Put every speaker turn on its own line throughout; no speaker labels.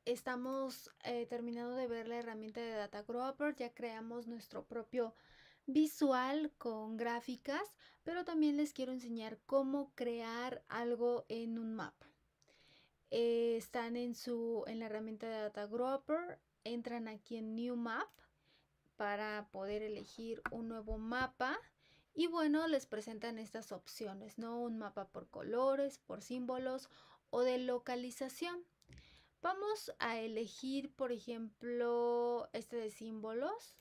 estamos terminando de ver la herramienta de Datagropper, ya creamos nuestro propio visual con gráficas, pero también les quiero enseñar cómo crear algo en un mapa. Están en la herramienta de Datagropper, entran aquí en New Map para poder elegir un nuevo mapa y bueno, les presentan estas opciones, ¿no? Un mapa por colores, por símbolos o de localización. Vamos a elegir, por ejemplo, este de símbolos.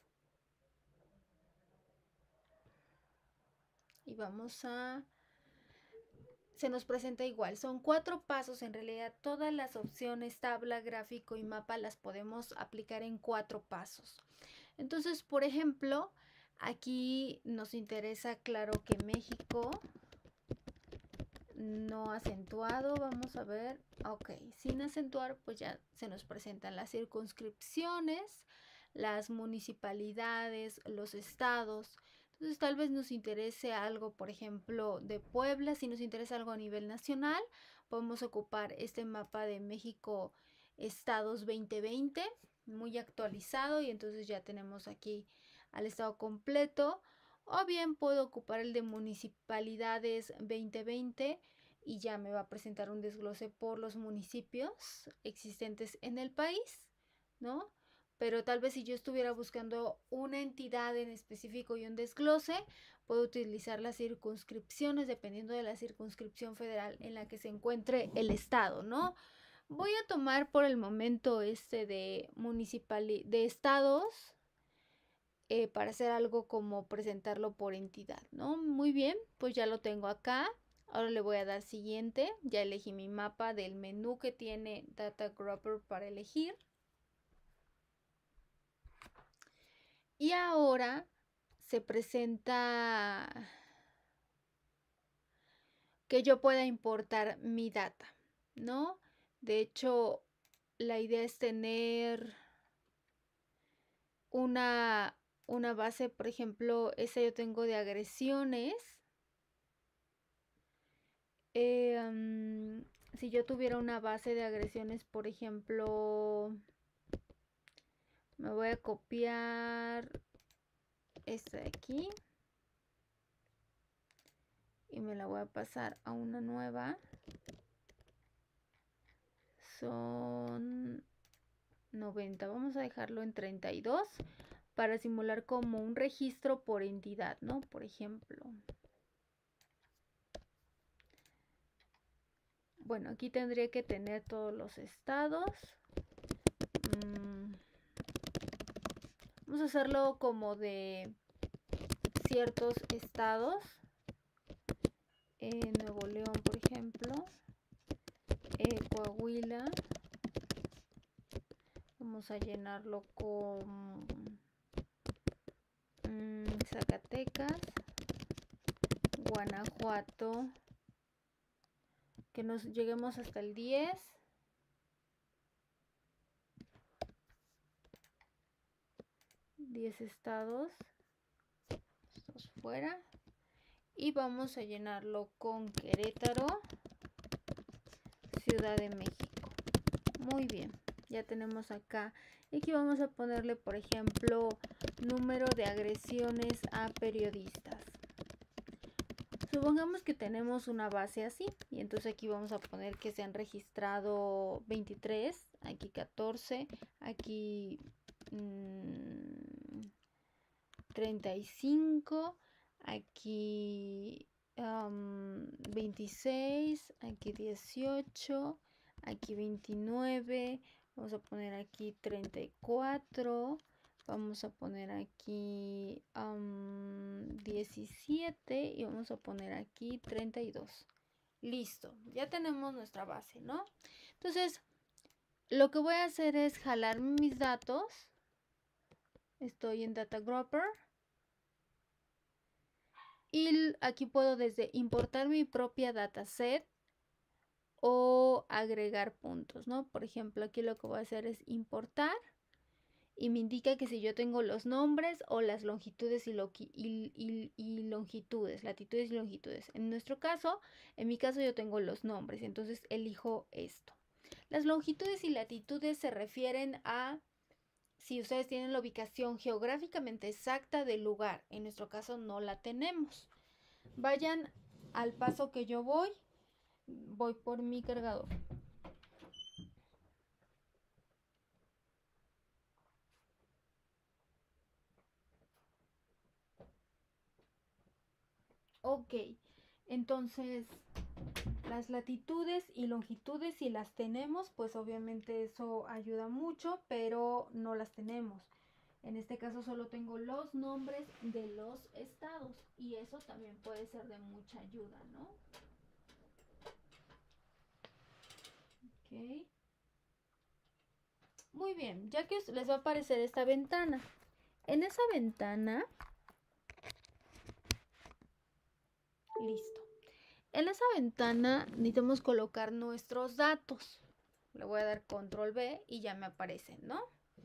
Y vamos a... Se nos presenta igual. Son 4 pasos. En realidad, todas las opciones, tabla, gráfico y mapa, las podemos aplicar en 4 pasos. Entonces, por ejemplo, aquí nos interesa, claro, que México, no acentuado, vamos a ver, ok, sin acentuar, pues ya se nos presentan las circunscripciones, las municipalidades, los estados. Entonces tal vez nos interese algo, por ejemplo, de Puebla. Si nos interesa algo a nivel nacional, podemos ocupar este mapa de México Estados 2020, muy actualizado, y entonces ya tenemos aquí al estado completo. O bien puedo ocupar el de municipalidades 2020 y ya me va a presentar un desglose por los municipios existentes en el país, ¿no? Pero tal vez si yo estuviera buscando una entidad en específico y un desglose, puedo utilizar las circunscripciones dependiendo de la circunscripción federal en la que se encuentre el estado, ¿no? Voy a tomar por el momento este de estados, para hacer algo como presentarlo por entidad, ¿no? Muy bien, pues ya lo tengo acá. Ahora le voy a dar siguiente. Ya elegí mi mapa del menú que tiene Datagropper para elegir. Y ahora se presenta que yo pueda importar mi data, ¿no? De hecho, la idea es tener una base, por ejemplo, esa yo tengo de agresiones. Si yo tuviera una base de agresiones, por ejemplo, me voy a copiar esta de aquí y me la voy a pasar a una nueva. Son 90. Vamos a dejarlo en 32 para simular como un registro por entidad, ¿no? Por ejemplo. Bueno, aquí tendría que tener todos los estados. Vamos a hacerlo como de ciertos estados. Nuevo León, por ejemplo. Coahuila. Vamos a llenarlo con Zacatecas. Guanajuato. Que nos lleguemos hasta el 10. Estados. Estos fuera. Y vamos a llenarlo con Querétaro, Ciudad de México. Muy bien, ya tenemos acá. Y aquí vamos a ponerle, por ejemplo, número de agresiones a periodistas. Supongamos que tenemos una base así, y entonces aquí vamos a poner que se han registrado 23, aquí 14, aquí 35, aquí 26, aquí 18, aquí 29, vamos a poner aquí 34, vamos a poner aquí 17 y vamos a poner aquí 32. Listo, ya tenemos nuestra base, ¿no? Entonces, lo que voy a hacer es jalar mis datos. Estoy en Datagropper. Y aquí puedo desde importar mi propia dataset o agregar puntos, ¿no? Por ejemplo, aquí lo que voy a hacer es importar y me indica que si yo tengo los nombres o las longitudes y longitudes, latitudes y longitudes. En mi caso yo tengo los nombres, entonces elijo esto. Las longitudes y latitudes se refieren a si ustedes tienen la ubicación geográficamente exacta del lugar. En nuestro caso no la tenemos. Vayan al paso que yo voy por mi cargador. Ok, entonces las latitudes y longitudes, si las tenemos, pues obviamente eso ayuda mucho, pero no las tenemos. En este caso solo tengo los nombres de los estados y eso también puede ser de mucha ayuda, ¿no? Ok. Muy bien, ya que les va a aparecer esta ventana. En esa ventana, listo. En esa ventana necesitamos colocar nuestros datos. Le voy a dar control B y ya me aparecen, ¿no?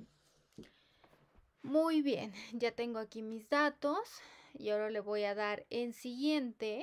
Muy bien, ya tengo aquí mis datos y ahora le voy a dar en siguiente.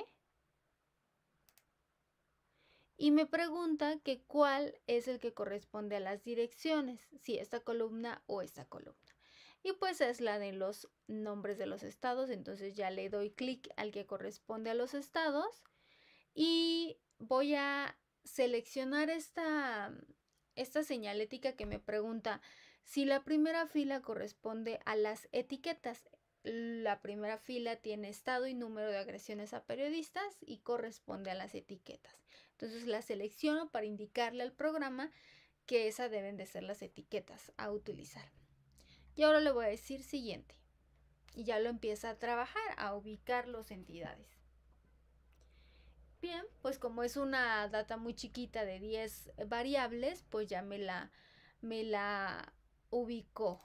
Y me pregunta que cuál es el que corresponde a las direcciones, si esta columna o esta columna. Y pues es la de los nombres de los estados, entonces ya le doy clic al que corresponde a los estados y voy a seleccionar esta señalética que me pregunta si la primera fila corresponde a las etiquetas. La primera fila tiene estado y número de agresiones a periodistas y corresponde a las etiquetas. Entonces la selecciono para indicarle al programa que esas deben de ser las etiquetas a utilizar. Y ahora le voy a decir siguiente. Y ya lo empieza a trabajar, a ubicar las entidades. Bien, pues como es una data muy chiquita de 10 variables, pues ya me la ubicó.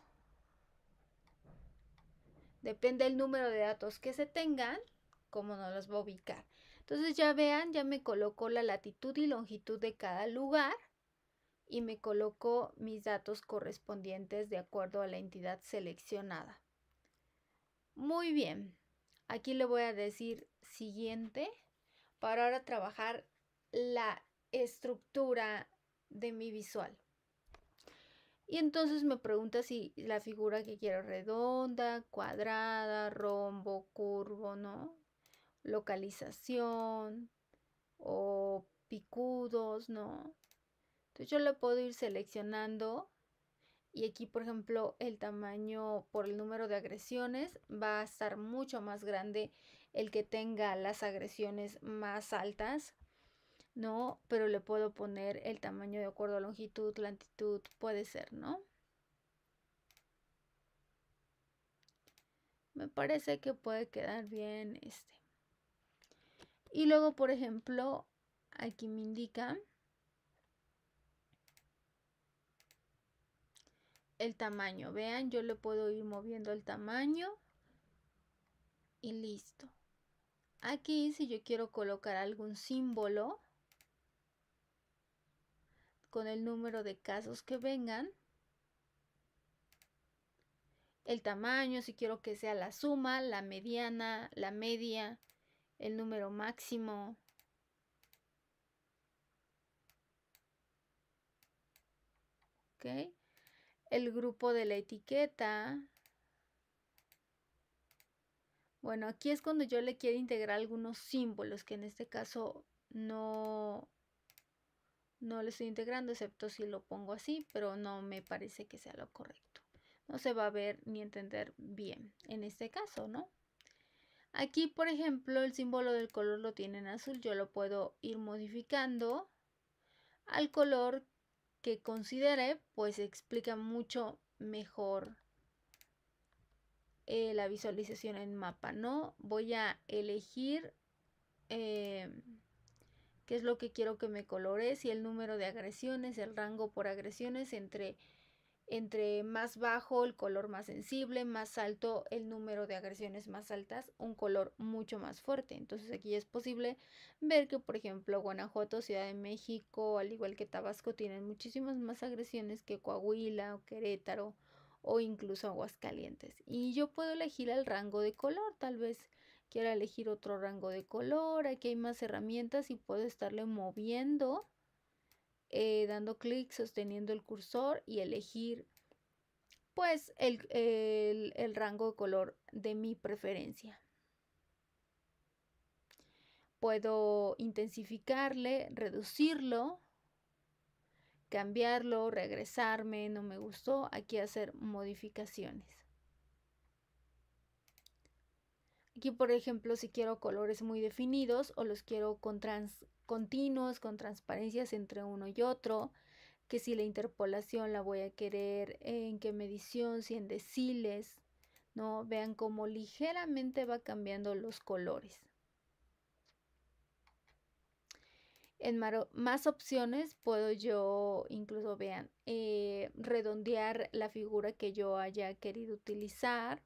Depende del número de datos que se tengan, cómo nos los va a ubicar. Entonces ya vean, ya me colocó la latitud y longitud de cada lugar y me colocó mis datos correspondientes de acuerdo a la entidad seleccionada. Muy bien, aquí le voy a decir siguiente para ahora trabajar la estructura de mi visual. Y entonces me pregunta si la figura que quiero redonda, cuadrada, rombo, curvo, ¿no? Localización o picudos, ¿no? Entonces yo le puedo ir seleccionando y aquí, por ejemplo, el tamaño por el número de agresiones va a estar mucho más grande el que tenga las agresiones más altas, ¿no? Pero le puedo poner el tamaño de acuerdo a longitud, latitud, puede ser, ¿no? Me parece que puede quedar bien este. Y luego, por ejemplo, aquí me indica el tamaño. Vean, yo le puedo ir moviendo el tamaño y listo. Aquí, si yo quiero colocar algún símbolo con el número de casos que vengan, el tamaño, si quiero que sea la suma, la mediana, la media, el número máximo. ¿Ok? El grupo de la etiqueta. Bueno, aquí es cuando yo le quiero integrar algunos símbolos que en este caso no le estoy integrando, excepto si lo pongo así, pero no me parece que sea lo correcto. No se va a ver ni entender bien en este caso, ¿no? Aquí, por ejemplo, el símbolo del color lo tiene en azul. Yo lo puedo ir modificando al color que considere, pues explica mucho mejor la visualización en mapa, ¿no? Voy a elegir qué es lo que quiero que me colore, si el número de agresiones, el rango por agresiones, entre más bajo el color más sensible, más alto el número de agresiones más altas, un color mucho más fuerte. Entonces aquí es posible ver que, por ejemplo, Guanajuato, Ciudad de México, al igual que Tabasco, tienen muchísimas más agresiones que Coahuila o Querétaro o incluso Aguascalientes. Y yo puedo elegir el rango de color, tal vez quiera elegir otro rango de color. Aquí hay más herramientas y puedo estarle moviendo dando clic, sosteniendo el cursor y elegir pues el rango de color de mi preferencia. Puedo intensificarle, reducirlo, cambiarlo, regresarme, no me gustó, aquí hacer modificaciones. Aquí, por ejemplo, si quiero colores muy definidos o los quiero continuos, con transparencias entre uno y otro, que si la interpolación la voy a querer en qué medición, si en deciles, ¿no? Vean cómo ligeramente va cambiando los colores. En más opciones puedo yo, incluso vean, redondear la figura que yo haya querido utilizar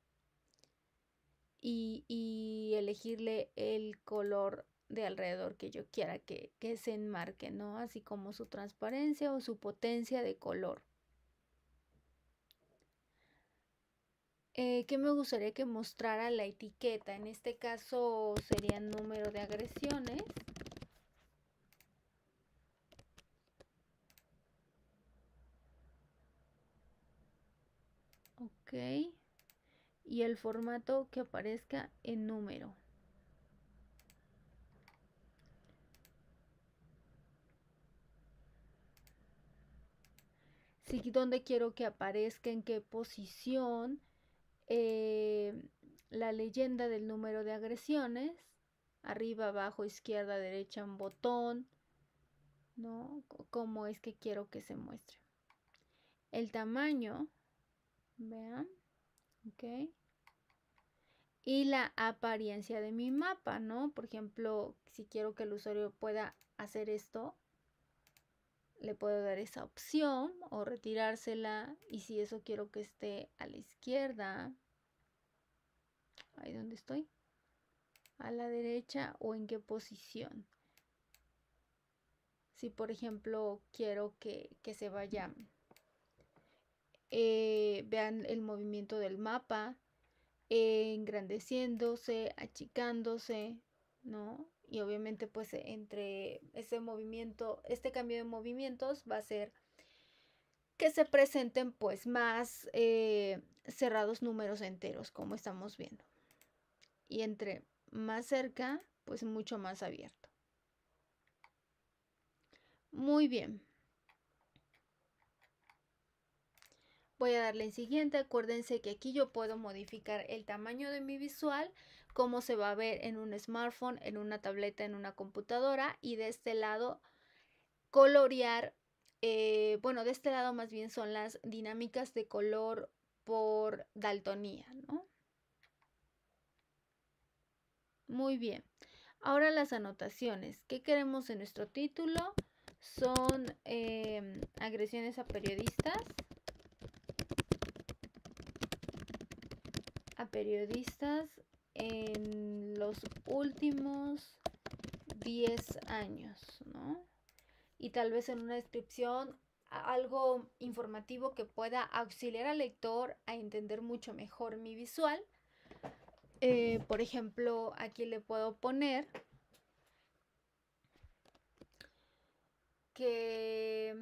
y elegirle el color de alrededor que yo quiera que se enmarque, ¿no? Así como su transparencia o su potencia de color. ¿Qué me gustaría que mostrara la etiqueta? En este caso sería número de agresiones. Ok. Y el formato que aparezca en número. Sí, dónde quiero que aparezca, en qué posición, la leyenda del número de agresiones, arriba, abajo, izquierda, derecha, un botón, ¿no? Cómo es que quiero que se muestre. El tamaño, vean, ok. Y la apariencia de mi mapa, ¿no? Por ejemplo, si quiero que el usuario pueda hacer esto, le puedo dar esa opción o retirársela. Y si eso quiero que esté a la izquierda, ahí donde estoy, a la derecha o en qué posición. Si por ejemplo quiero que se vaya, vean el movimiento del mapa, engrandeciéndose, achicándose, ¿no? Y obviamente pues entre ese movimiento, este cambio de movimientos va a ser que se presenten pues más cerrados números enteros, como estamos viendo. Y entre más cerca, pues mucho más abierto. Muy bien. Voy a darle en siguiente. Acuérdense que aquí yo puedo modificar el tamaño de mi visual, cómo se va a ver en un smartphone, en una tableta, en una computadora. Y de este lado, colorear. Bueno, de este lado más bien son las dinámicas de color por daltonía, ¿no? Muy bien. Ahora las anotaciones. ¿Qué queremos en nuestro título? Son agresiones a periodistas. En los últimos 10 años, ¿no? Y tal vez en una descripción algo informativo que pueda auxiliar al lector a entender mucho mejor mi visual. Por ejemplo, aquí le puedo poner que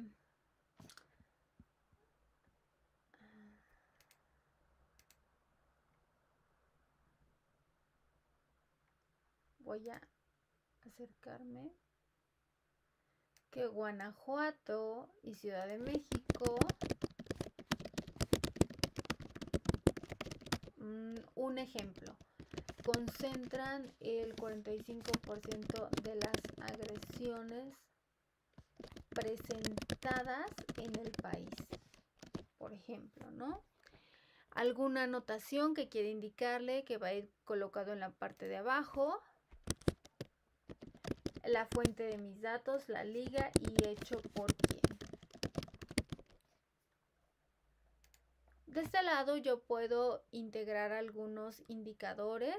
voy a acercarme, que Guanajuato y Ciudad de México, un ejemplo, concentran el 45% de las agresiones presentadas en el país, por ejemplo, ¿no? Alguna anotación que quiere indicarle que va a ir colocado en la parte de abajo, la fuente de mis datos, la liga y hecho por quién. De este lado yo puedo integrar algunos indicadores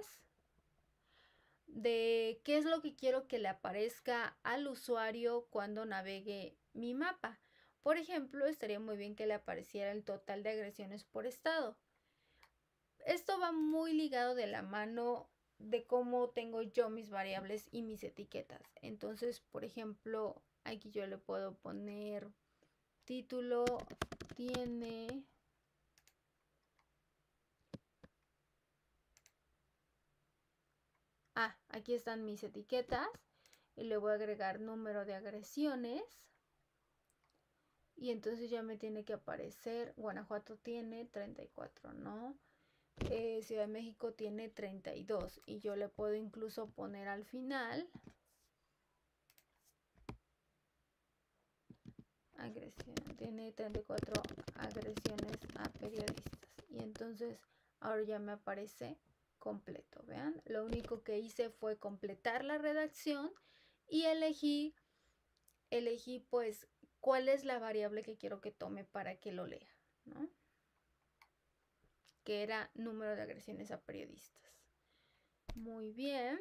de qué es lo que quiero que le aparezca al usuario cuando navegue mi mapa. Por ejemplo, estaría muy bien que le apareciera el total de agresiones por estado. Esto va muy ligado de la mano de cómo tengo yo mis variables y mis etiquetas. Entonces, por ejemplo, Aquí yo le puedo poner título, tiene aquí están mis etiquetas y le voy a agregar número de agresiones y entonces ya me tiene que aparecer. Guanajuato tiene 34, ¿no? Ciudad de México tiene 32 y yo le puedo incluso poner al final agresión, tiene 34 agresiones a periodistas y entonces ahora ya me aparece completo. Vean, lo único que hice fue completar la redacción y elegí pues cuál es la variable que quiero que tome para que lo lea, ¿no? Que era número de agresiones a periodistas. Muy bien.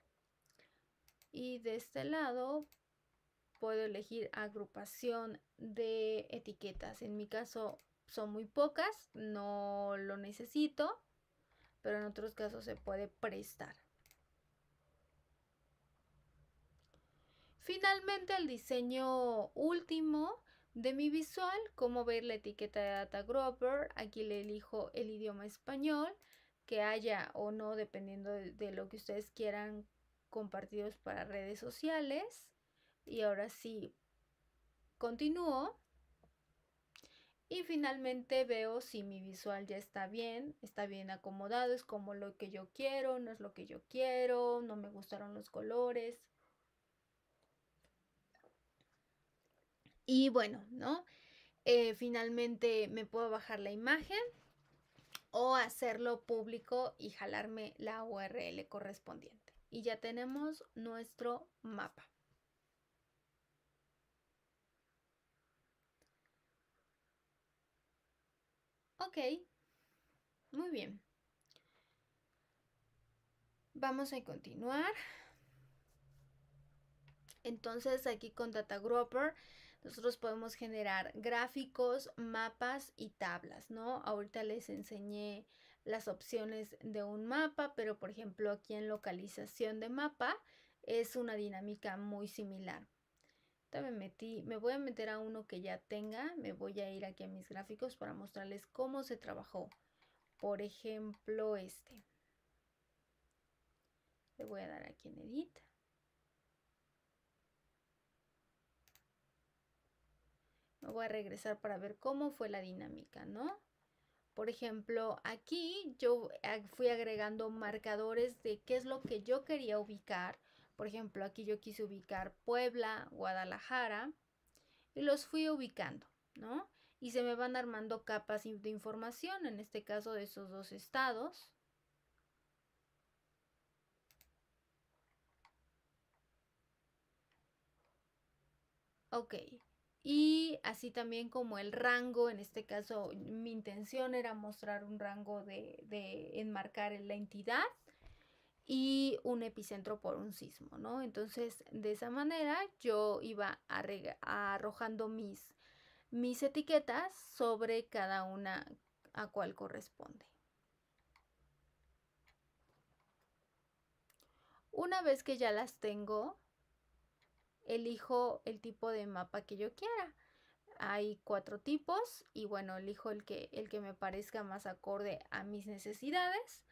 Y de este lado puedo elegir agrupación de etiquetas. En mi caso son muy pocas, no lo necesito, pero en otros casos se puede prestar. Finalmente, el diseño último de mi visual, cómo ver la etiqueta de Data Grouper. Aquí le elijo el idioma español, que haya o no, dependiendo de lo que ustedes quieran compartidos para redes sociales. Y ahora sí, continúo. Y finalmente veo si mi visual ya está bien acomodado, es como lo que yo quiero, no es lo que yo quiero, no me gustaron los colores. Y bueno, ¿no? Finalmente me puedo bajar la imagen o hacerlo público y jalarme la URL correspondiente. Y ya tenemos nuestro mapa. Ok, muy bien. Vamos a continuar. Entonces aquí con Data Grouper nosotros podemos generar gráficos, mapas y tablas, ¿no? Ahorita les enseñé las opciones de un mapa, pero por ejemplo aquí en localización de mapa es una dinámica muy similar. Me voy a meter a uno que ya tenga, me voy a ir aquí a mis gráficos para mostrarles cómo se trabajó. Por ejemplo, este. Le voy a dar aquí en Edit. Me voy a regresar para ver cómo fue la dinámica, ¿no? Por ejemplo, aquí yo fui agregando marcadores de qué es lo que yo quería ubicar. Por ejemplo, aquí yo quise ubicar Puebla, Guadalajara y los fui ubicando, ¿no? Y se me van armando capas de información, en este caso de esos dos estados. Ok, y así también como el rango, en este caso mi intención era mostrar un rango de enmarcar la entidad y un epicentro por un sismo, ¿no? Entonces, de esa manera yo iba arrojando mis etiquetas sobre cada una a cual corresponde. Una vez que ya las tengo, elijo el tipo de mapa que yo quiera. Hay 4 tipos y bueno, elijo el que me parezca más acorde a mis necesidades.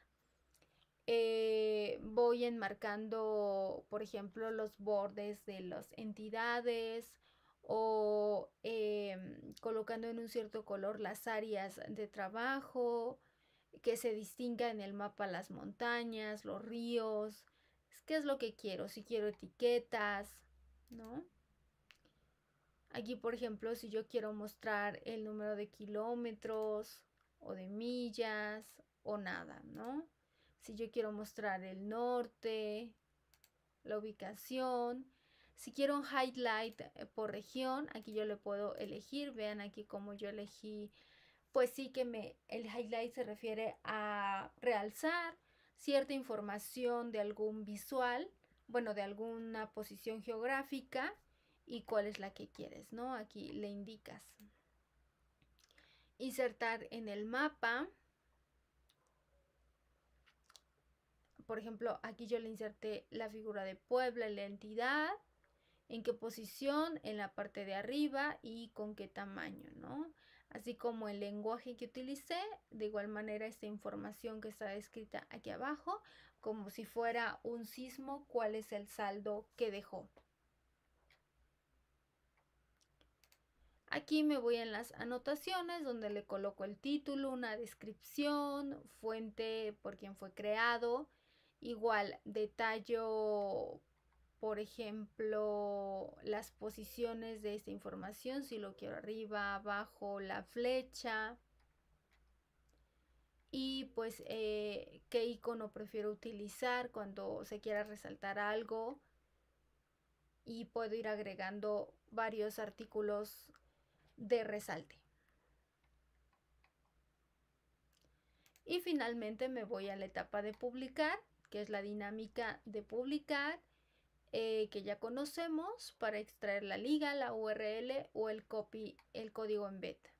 Voy enmarcando, por ejemplo, los bordes de las entidades o colocando en un cierto color las áreas de trabajo, que se distinga en el mapa las montañas, los ríos, qué es lo que quiero, si quiero etiquetas, ¿no? Aquí, por ejemplo, si yo quiero mostrar el número de kilómetros o de millas o nada, ¿no? Si yo quiero mostrar el norte, la ubicación. Si quiero un highlight por región, aquí yo le puedo elegir. Vean aquí como yo elegí, pues sí que el highlight se refiere a realzar cierta información de algún visual, bueno, de alguna posición geográfica y cuál es la que quieres, ¿no? Aquí le indicas. Insertar en el mapa. Por ejemplo, aquí yo le inserté la figura de Puebla, la entidad, en qué posición, en la parte de arriba y con qué tamaño, ¿no? Así como el lenguaje que utilicé, de igual manera esta información que está escrita aquí abajo, como si fuera un sismo, cuál es el saldo que dejó. Aquí me voy en las anotaciones donde le coloco el título, una descripción, fuente por quien fue creado, igual detallo, por ejemplo, las posiciones de esta información, si lo quiero arriba, abajo, la flecha, y pues qué icono prefiero utilizar cuando se quiera resaltar algo, y puedo ir agregando varios artículos de resalte. Y finalmente me voy a la etapa de publicar, que es la dinámica de publicar, que ya conocemos, para extraer la liga, la URL o el código embed.